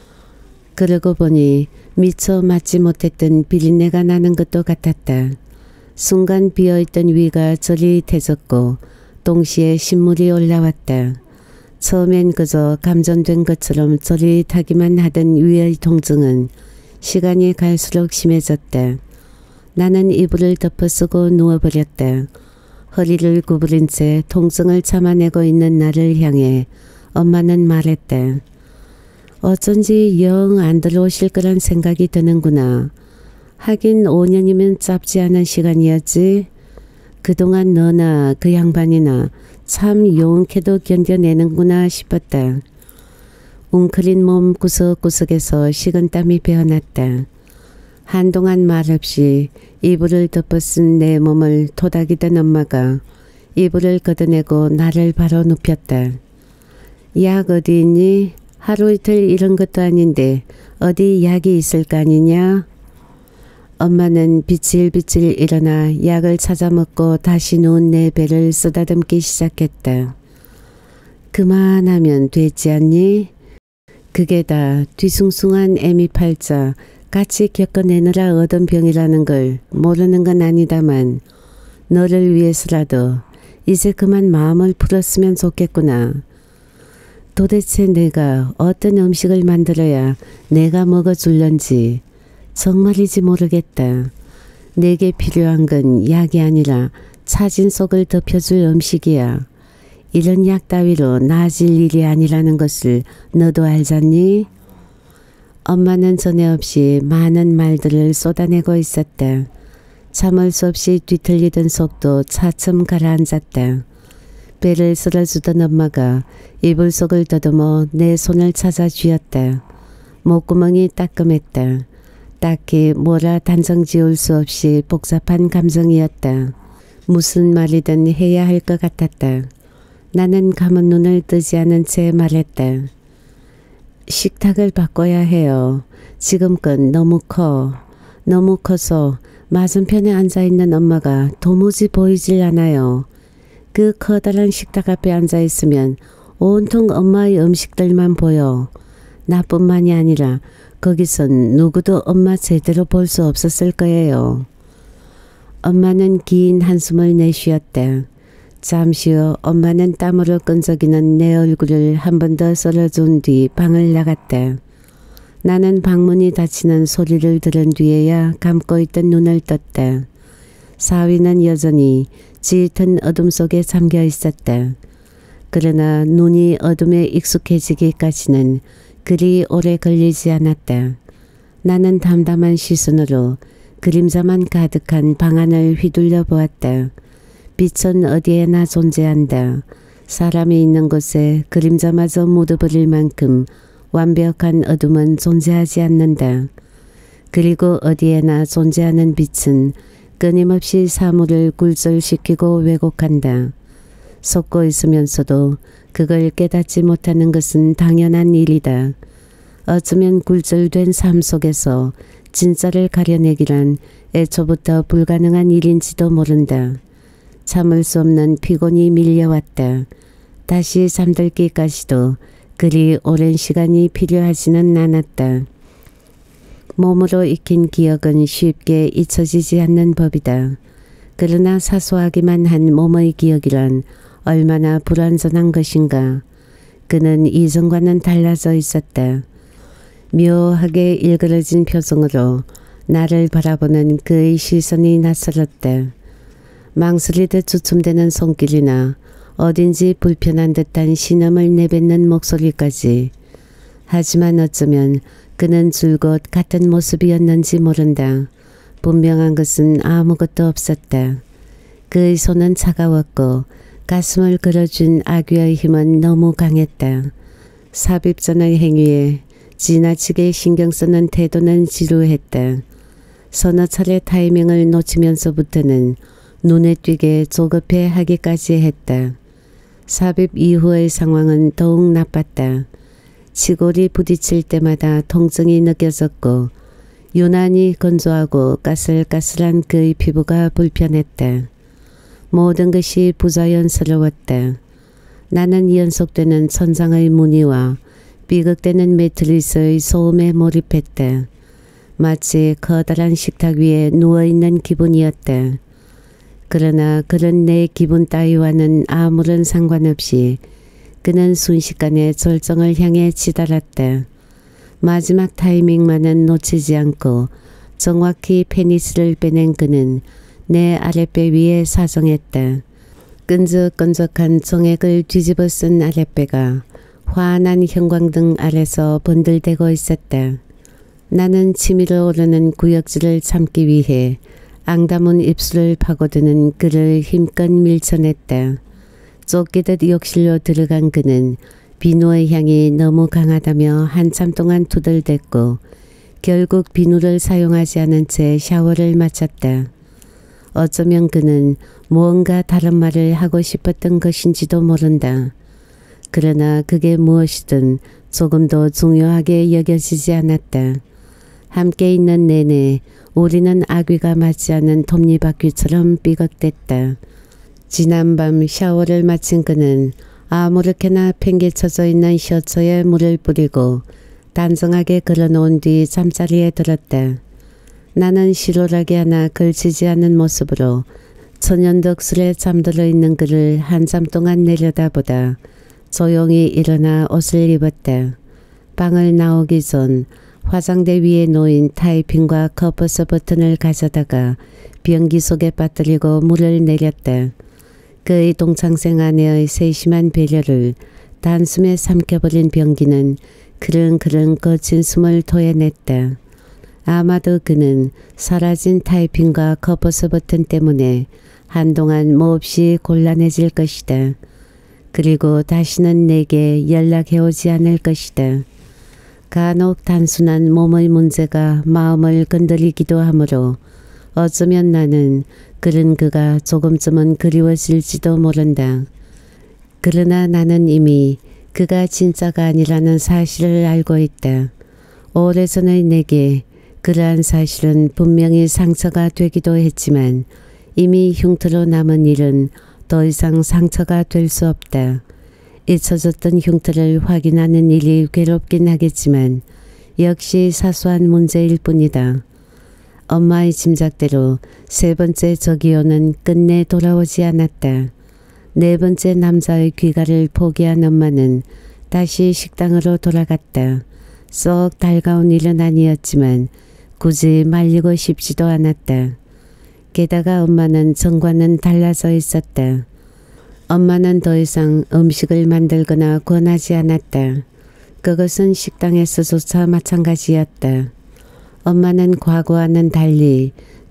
그러고 보니 미처 맞지 못했던 비린내가 나는 것도 같았다. 순간 비어있던 위가 저릿해졌고 동시에 신물이 올라왔다. 처음엔 그저 감전된 것처럼 저릿하기만 하던 위의 통증은 시간이 갈수록 심해졌다. 나는 이불을 덮어쓰고 누워버렸다. 허리를 구부린 채 통증을 참아내고 있는 나를 향해 엄마는 말했다. 어쩐지 영 안 들어오실 거란 생각이 드는구나. 하긴 오 년이면 짧지 않은 시간이었지. 그동안 너나 그 양반이나 참 용케도 견뎌내는구나 싶었다. 웅크린 몸 구석구석에서 식은땀이 배어났다. 한동안 말없이 이불을 덮어쓴 내 몸을 토닥이던 엄마가 이불을 걷어내고 나를 바로 눕혔다. 약 어디 있니? 하루 이틀 이런 것도 아닌데 어디 약이 있을 거 아니냐? 엄마는 비칠비칠 일어나 약을 찾아 먹고 다시 누운 내 배를 쓰다듬기 시작했다. 그만하면 되지 않니? 그게 다 뒤숭숭한 애미 팔자 같이 겪어내느라 얻은 병이라는 걸 모르는 건 아니다만 너를 위해서라도 이제 그만 마음을 풀었으면 좋겠구나. 도대체 내가 어떤 음식을 만들어야 내가 먹어줄런지 정말이지 모르겠다. 내게 필요한 건 약이 아니라 차진 속을 덮여줄 음식이야. 이런 약 따위로 나아질 일이 아니라는 것을 너도 알잖니? 엄마는 전에 없이 많은 말들을 쏟아내고 있었다. 참을 수 없이 뒤틀리던 속도 차츰 가라앉았다. 배를 쓸어주던 엄마가 이불 속을 더듬어 내 손을 찾아 쥐었다. 목구멍이 따끔했다. 딱히 뭐라 단정 지을 수 없이 복잡한 감정이었다. 무슨 말이든 해야 할 것 같았다. 나는 감은 눈을 뜨지 않은 채 말했다. 식탁을 바꿔야 해요. 지금껏 너무 커. 너무 커서 맞은편에 앉아있는 엄마가 도무지 보이질 않아요. 그 커다란 식탁 앞에 앉아있으면 온통 엄마의 음식들만 보여. 나뿐만이 아니라 거기선 누구도 엄마 제대로 볼 수 없었을 거예요. 엄마는 긴 한숨을 내쉬었다. 잠시 후 엄마는 땀으로 끈적이는 내 얼굴을 한 번 더 썰어준 뒤 방을 나갔다. 나는 방문이 닫히는 소리를 들은 뒤에야 감고 있던 눈을 떴다. 사위는 여전히 짙은 어둠 속에 잠겨 있었다. 그러나 눈이 어둠에 익숙해지기까지는 그리 오래 걸리지 않았다. 나는 담담한 시선으로 그림자만 가득한 방 안을 휘둘러 보았다. 빛은 어디에나 존재한다. 사람이 있는 곳에 그림자마저 묻어버릴 만큼 완벽한 어둠은 존재하지 않는다. 그리고 어디에나 존재하는 빛은 끊임없이 사물을 굴절시키고 왜곡한다. 속고 있으면서도 그걸 깨닫지 못하는 것은 당연한 일이다. 어쩌면 굴절된 삶 속에서 진짜를 가려내기란 애초부터 불가능한 일인지도 모른다. 참을 수 없는 피곤이 밀려왔다. 다시 잠들기까지도 그리 오랜 시간이 필요하지는 않았다. 몸으로 익힌 기억은 쉽게 잊혀지지 않는 법이다. 그러나 사소하기만 한 몸의 기억이란 얼마나 불완전한 것인가. 그는 이전과는 달라져 있었다. 묘하게 일그러진 표정으로 나를 바라보는 그의 시선이 낯설었다. 망설이듯 주춤대는 손길이나 어딘지 불편한 듯한 신음을 내뱉는 목소리까지. 하지만 어쩌면 그는 줄곧 같은 모습이었는지 모른다. 분명한 것은 아무것도 없었다. 그의 손은 차가웠고 가슴을 그려준 아귀의 힘은 너무 강했다. 삽입전의 행위에 지나치게 신경 쓰는 태도는 지루했다. 서너 차례 타이밍을 놓치면서부터는 눈에 띄게 조급해 하기까지 했다. 삽입 이후의 상황은 더욱 나빴다. 치골이 부딪힐 때마다 통증이 느껴졌고 유난히 건조하고 까슬까슬한 그의 피부가 불편했다. 모든 것이 부자연스러웠다. 나는 연속되는 천장의 무늬와 비극되는 매트리스의 소음에 몰입했다. 마치 커다란 식탁 위에 누워있는 기분이었다. 그러나 그런 내 기분 따위와는 아무런 상관없이 그는 순식간에 절정을 향해 치달았다. 마지막 타이밍만은 놓치지 않고 정확히 페니스를 빼낸 그는 내 아랫배 위에 사정했다. 끈적끈적한 정액을 뒤집어 쓴 아랫배가 환한 형광등 아래서 번들대고 있었다. 나는 치밀어 오르는 구역질을 참기 위해 앙다문 입술을 파고드는 그를 힘껏 밀쳐냈다. 쫓기듯 욕실로 들어간 그는 비누의 향이 너무 강하다며 한참 동안 투덜댔고 결국 비누를 사용하지 않은 채 샤워를 마쳤다. 어쩌면 그는 무언가 다른 말을 하고 싶었던 것인지도 모른다. 그러나 그게 무엇이든 조금도 중요하게 여겨지지 않았다. 함께 있는 내내 우리는 아귀가 맞지 않은 톱니바퀴처럼 삐걱댔다. 지난밤 샤워를 마친 그는 아무렇게나 팽개쳐져 있는 셔츠에 물을 뿌리고 단정하게 걸어놓은 뒤 잠자리에 들었다. 나는 시로라기 하나 걸치지 않은 모습으로 천연덕술에 잠들어 있는 그를 한참 동안 내려다보다 조용히 일어나 옷을 입었다. 방을 나오기 전 화장대 위에 놓인 타이핑과 커버스 버튼을 가져다가 변기 속에 빠뜨리고 물을 내렸다. 그의 동창생 아내의 세심한 배려를 단숨에 삼켜버린 변기는 그릉그릉 거친 숨을 토해냈다. 아마도 그는 사라진 타이핑과 커버스 버튼 때문에 한동안 몹시 곤란해질 것이다. 그리고 다시는 내게 연락해오지 않을 것이다. 간혹 단순한 몸의 문제가 마음을 건드리기도 하므로 어쩌면 나는 그런 그가 조금쯤은 그리워질지도 모른다. 그러나 나는 이미 그가 진짜가 아니라는 사실을 알고 있다. 오래전의 내게 그러한 사실은 분명히 상처가 되기도 했지만 이미 흉터로 남은 일은 더 이상 상처가 될 수 없다. 잊혀졌던 흉터를 확인하는 일이 괴롭긴 하겠지만 역시 사소한 문제일 뿐이다. 엄마의 짐작대로 세 번째 저기요는 끝내 돌아오지 않았다. 네 번째 남자의 귀가를 포기한 엄마는 다시 식당으로 돌아갔다. 썩 달가운 일은 아니었지만 굳이 말리고 싶지도 않았다. 게다가 엄마는 전과는 달라져 있었다. 엄마는 더 이상 음식을 만들거나 권하지 않았다. 그것은 식당에서조차 마찬가지였다. 엄마는 과거와는 달리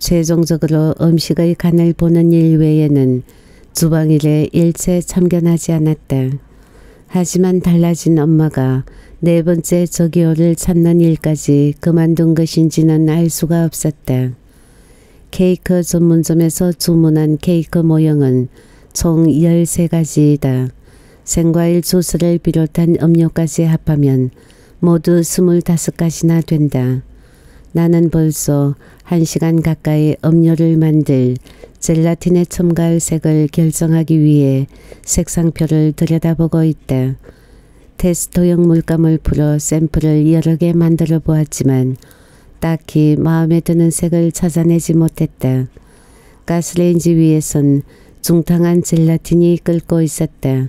최종적으로 음식의 간을 보는 일 외에는 주방일에 일체 참견하지 않았다. 하지만 달라진 엄마가 네 번째 저기요를 찾는 일까지 그만둔 것인지는 알 수가 없었다. 케이크 전문점에서 주문한 케이크 모형은 총 열세 가지이다. 생과일 주스를 비롯한 음료까지 합하면 모두 스물다섯 가지나 된다. 나는 벌써 한 시간 가까이 음료를 만들 젤라틴에 첨가할 색을 결정하기 위해 색상표를 들여다보고 있다. 테스트용 물감을 풀어 샘플을 여러 개 만들어 보았지만 딱히 마음에 드는 색을 찾아내지 못했다. 가스레인지 위에선 중탕한 젤라틴이 끓고 있었다.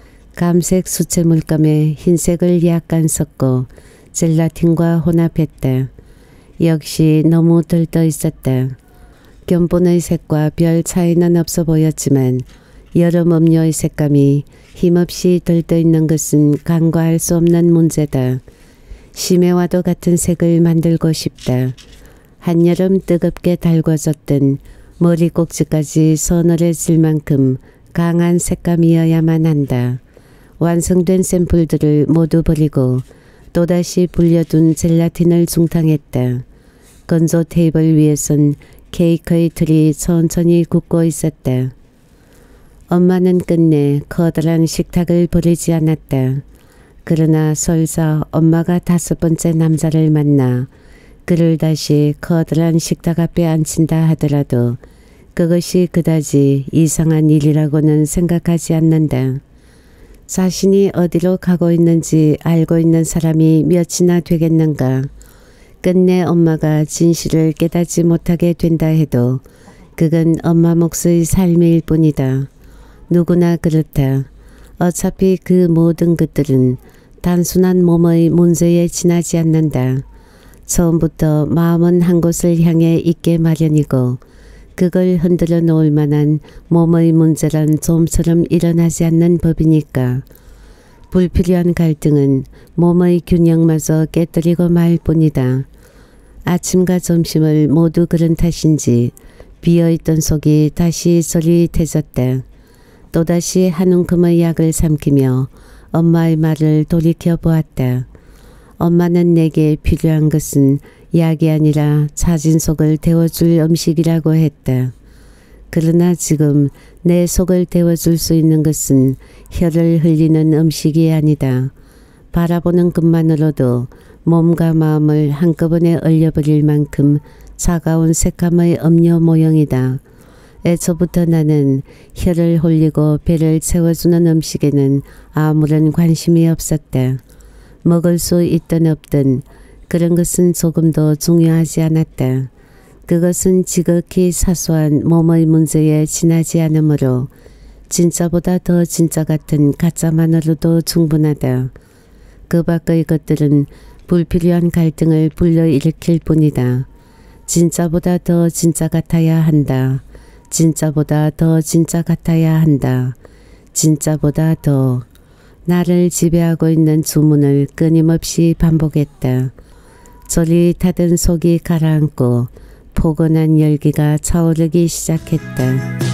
감색 수채 물감에 흰색을 약간 섞어 젤라틴과 혼합했다. 역시 너무 들떠 있었다. 견본의 색과 별 차이는 없어 보였지만 여름 음료의 색감이 힘없이 들떠 있는 것은 간과할 수 없는 문제다. 심해와도 같은 색을 만들고 싶다. 한여름 뜨겁게 달궈졌던 머리 꼭지까지 서늘해질 만큼 강한 색감이어야만 한다. 완성된 샘플들을 모두 버리고 또다시 불려둔 젤라틴을 중탕했다. 건조 테이블 위에선 케이크의 틀이 천천히 굳고 있었다. 엄마는 끝내 커다란 식탁을 버리지 않았다. 그러나 설사 엄마가 다섯 번째 남자를 만나 그를 다시 커다란 식탁 앞에 앉힌다 하더라도 그것이 그다지 이상한 일이라고는 생각하지 않는다. 자신이 어디로 가고 있는지 알고 있는 사람이 몇이나 되겠는가. 끝내 엄마가 진실을 깨닫지 못하게 된다 해도 그건 엄마 몫의 삶일 뿐이다. 누구나 그렇다. 어차피 그 모든 것들은 단순한 몸의 문제에 지나지 않는다. 처음부터 마음은 한 곳을 향해 있게 마련이고 그걸 흔들어 놓을 만한 몸의 문제란 좀처럼 일어나지 않는 법이니까. 불필요한 갈등은 몸의 균형마저 깨뜨리고 말 뿐이다. 아침과 점심을 모두 그런 탓인지 비어있던 속이 다시 소리태졌다. 또다시 한 움큼의 약을 삼키며 엄마의 말을 돌이켜 보았다. 엄마는 내게 필요한 것은 약이 아니라 자진 속을 데워줄 음식이라고 했다. 그러나 지금 내 속을 데워줄 수 있는 것은 혀를 흘리는 음식이 아니다. 바라보는 것만으로도 몸과 마음을 한꺼번에 얼려버릴 만큼 차가운 색감의 음료 모형이다. 애초부터 나는 혀를 홀리고 배를 채워주는 음식에는 아무런 관심이 없었다. 먹을 수 있든 없든 그런 것은 조금도 중요하지 않았다. 그것은 지극히 사소한 몸의 문제에 지나지 않으므로 진짜보다 더 진짜 같은 가짜만으로도 충분하다. 그 밖의 것들은 불필요한 갈등을 불러일으킬 뿐이다. 진짜보다 더 진짜 같아야 한다. 진짜보다 더 진짜 같아야 한다. 진짜보다 더. 나를 지배하고 있는 주문을 끊임없이 반복했다. 저릿하던 속이 가라앉고 포근한 열기가 차오르기 시작했다.